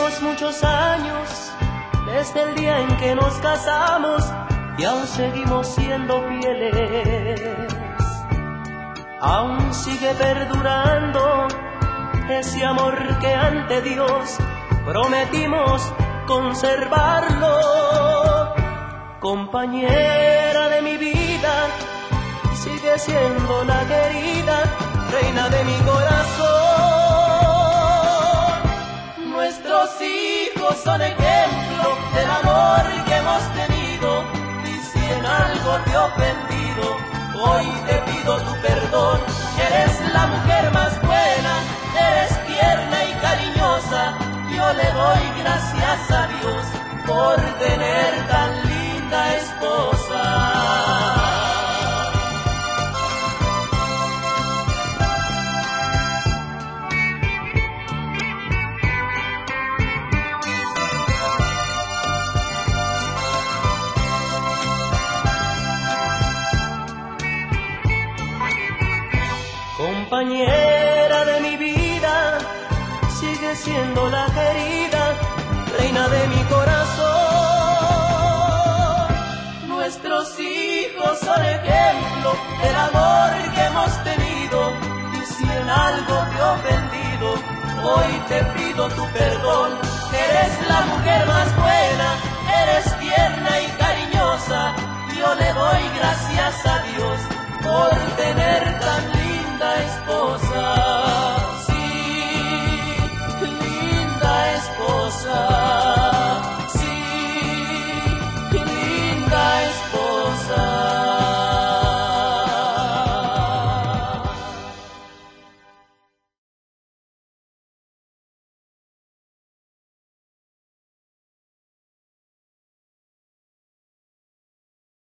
Llevamos muchos años desde el día en que nos casamos y aún seguimos siendo fieles. Aún sigue perdurando ese amor que ante Dios prometimos conservarlo. Compañera de mi vida, sigue siendo la querida reina de mi corazón. Nuestros hijos son ejemplo del amor que hemos tenido, y si en algo te he ofendido, hoy te pido tu perdón. Eres la mujer más buena, eres tierna y cariñosa, yo le doy gracias a Dios por tener tan linda esposa. Compañera de mi vida, sigue siendo la querida reina de mi corazón. Nuestros hijos son ejemplo del amor que hemos tenido, y si en algo te he ofendido, hoy te pido tu perdón. Eres la mujer más buena, eres tierna y cariñosa, yo le doy gracias a Dios por tener tan linda esposa.